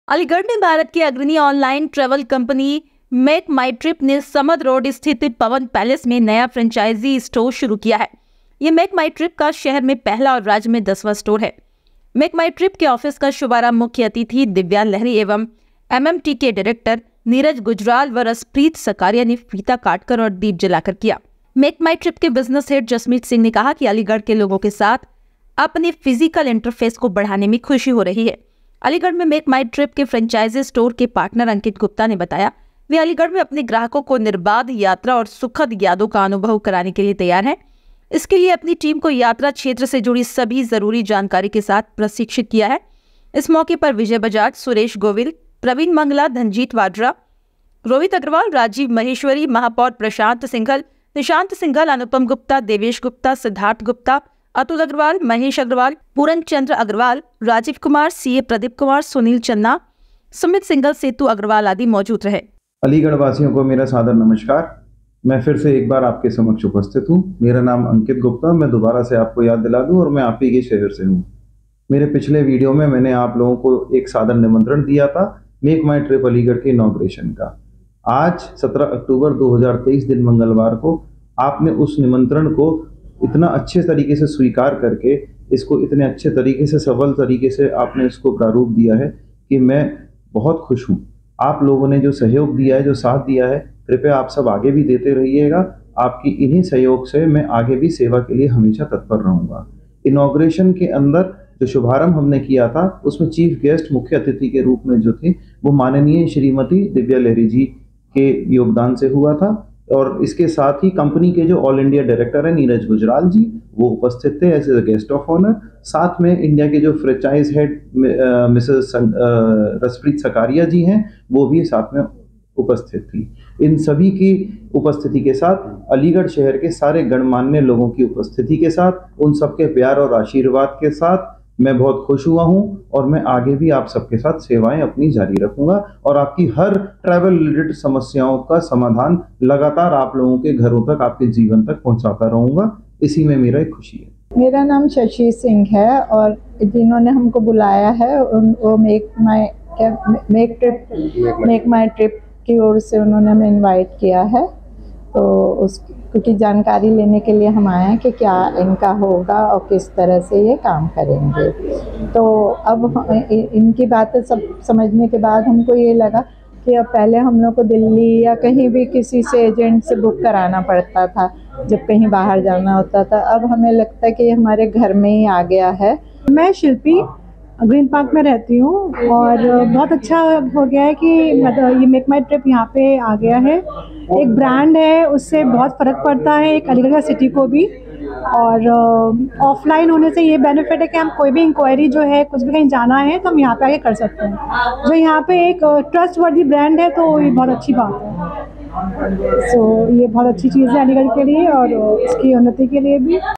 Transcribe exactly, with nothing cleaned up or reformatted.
अलीगढ़ में भारत की अग्रणी online travel company MakeMyTrip ने समद रोड स्थित पवन पैलेस में नया फ्रेंचाइजी स्टोर शुरू किया है। ये मेक माई ट्रिप का शहर में पहला और राज्य में दसवां स्टोर है। मेक माई ट्रिप के ऑफिस का शुभारंभ मुख्य अतिथि दिव्या लहरी एवं एमएमटी के डायरेक्टर नीरज गुजराल व रसप्रीत सकारिया ने फीता काटकर और दीप जलाकर किया। मेक माई ट्रिप के बिजनेस हेड जसमीत सिंह ने कहा कि अलीगढ़ के लोगों के साथ अपने फिजिकल इंटरफेस को बढ़ाने में खुशी हो रही है। अलीगढ़ में मेक माई ट्रिप के फ्रेंचाइजी स्टोर के पार्टनर अंकित गुप्ता ने बताया, वे अलीगढ़ में अपने ग्राहकों को निर्बाध यात्रा और सुखद यादों का अनुभव कराने के लिए तैयार हैं। इसके लिए अपनी टीम को यात्रा क्षेत्र से जुड़ी सभी जरूरी जानकारी के साथ प्रशिक्षित किया है। इस मौके पर विजय बजाज, सुरेश गोविल, प्रवीण मंगला, धनजीत वाड्रा, रोहित अग्रवाल, राजीव महेश्वरी, महापौर प्रशांत सिंघल, निशांत सिंघल, अनुपम गुप्ता, देवेश गुप्ता, सिद्धार्थ गुप्ता, अतुल अग्रवाल, महेश अग्रवाल, पूरन चंद्र अग्रवाल, राजीव कुमार, सीए प्रदीप कुमार, सुनील चन्ना, सुमित सिंघल, सेतु अग्रवाल आदि मौजूद रहे। अलीगढ़ वासियों को मेरा सादर नमस्कार। मैं फिर से एक बार आपके समक्ष उपस्थित हूँ। मेरा नाम अंकित गुप्ता। मैं दोबारा से आपको याद दिला दूं और मैं आप ही के शहर से हूँ। मेरे पिछले वीडियो में मैंने आप लोगों को एक सादर निमंत्रण दिया था मेक माई ट्रिप अलीगढ़ के इनॉग्रेशन का। आज सत्रह अक्टूबर दो हज़ार तेईस दिन मंगलवार को आपने उस निमंत्रण को इतना अच्छे तरीके से स्वीकार करके इसको इतने अच्छे तरीके से सफल तरीके से आपने इसको प्रारूप दिया है कि मैं बहुत खुश हूँ। आप लोगों ने जो सहयोग दिया है, जो साथ दिया है, कृपया आप सब आगे भी देते रहिएगा। आपकी इन्हीं सहयोग से मैं आगे भी सेवा के लिए हमेशा तत्पर रहूँगा। इनॉग्रेशन के अंदर जो शुभारंभ हमने किया था उसमें चीफ गेस्ट मुख्य अतिथि के रूप में जो थे वो माननीय श्रीमती दिव्या लहरी जी के योगदान से हुआ था और इसके साथ ही कंपनी के जो ऑल इंडिया डायरेक्टर हैं नीरज गुजराल जी वो उपस्थित थे as a guest of honour. साथ में इंडिया के जो franchise head Mrs Raspreet Sakaria ji हैं वो भी साथ में उपस्थित थी। इन सभी की उपस्थिति के साथ अलीगढ़ शहर के सारे गणमान्य लोगों की उपस्थिति के साथ उन सबके प्यार और आशीर्वाद के साथ मैं बहुत खुश हुआ हूं और मैं आगे भी आप सबके साथ सेवाएं अपनी जारी रखूंगा और आपकी हर ट्रैवल रिलेटेड समस्याओं का समाधान लगातार आप लोगों के घरों तक, आपके जीवन तक पहुंचाता रहूंगा। इसी में मेरा एक खुशी है। मेरा नाम शशि सिंह है और जिन्होंने हमको बुलाया है उन वो make my make trip MakeMyTrip की ओर से उन्होंने हमें इनवाइट किया है। तो उस क्योंकि जानकारी लेने के लिए हम आए हैं कि क्या इनका होगा और किस तरह से ये काम करेंगे। तो अब इनकी बातें सब समझने के बाद हमको ये लगा कि अब पहले हम लोग को दिल्ली या कहीं भी किसी से एजेंट से बुक कराना पड़ता था जब कहीं बाहर जाना होता था। अब हमें लगता है कि ये हमारे घर में ही आ गया है। मैं शिल्पी ग्रीन पार्क में रहती हूँ और बहुत अच्छा हो गया है कि मतलब ये मेक माई ट्रिप यहाँ पे आ गया है। एक ब्रांड है, उससे बहुत फ़र्क पड़ता है एक अलीगढ़ का सिटी को भी। और ऑफलाइन होने से ये बेनिफिट है कि हम कोई भी इंक्वायरी जो है कुछ भी कहीं जाना है तो हम यहाँ पे आके कर सकते हैं। जो यहाँ पे एक ट्रस्ट वर्दी ब्रांड है तो ये बहुत अच्छी बात है। सो so, ये बहुत अच्छी चीज़ है अलीगढ़ के लिए और इसकी उन्नति के लिए भी।